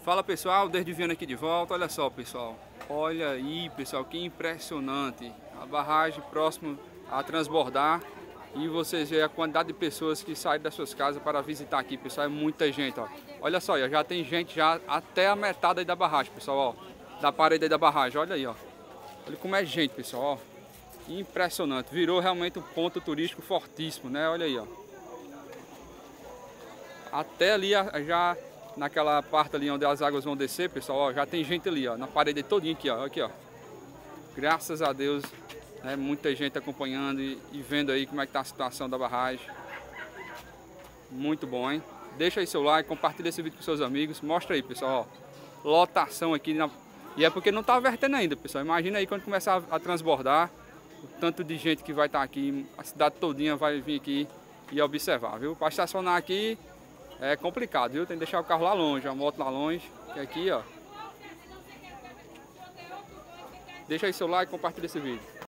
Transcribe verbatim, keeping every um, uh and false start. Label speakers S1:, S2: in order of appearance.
S1: Fala pessoal, desde Viana aqui de volta. Olha só pessoal, olha aí pessoal, que impressionante a barragem próxima a transbordar e vocês veem a quantidade de pessoas que saem das suas casas para visitar aqui, pessoal, é muita gente, ó. Olha só, já tem gente já até a metade aí da barragem, pessoal, ó, da parede aí da barragem, olha aí, ó. Olha como é gente, pessoal, ó. Impressionante, virou realmente um ponto turístico fortíssimo, né? Olha aí, ó. Até ali já naquela parte ali onde as águas vão descer, pessoal, ó, já tem gente ali, ó, na parede todinha aqui, ó, aqui, ó. Graças a Deus, né, muita gente acompanhando e, e vendo aí como é que tá a situação da barragem. Muito bom, hein? Deixa aí seu like, compartilha esse vídeo com seus amigos, mostra aí, pessoal, ó, lotação aqui na... E é porque não tá vertendo ainda, pessoal. Imagina aí quando começar a, a transbordar, o tanto de gente que vai estar tá aqui, a cidade todinha vai vir aqui e observar, viu? Para estacionar aqui é complicado, viu? Tem que deixar o carro lá longe, a moto lá longe, que aqui, ó. Deixa aí seu like, compartilha esse vídeo.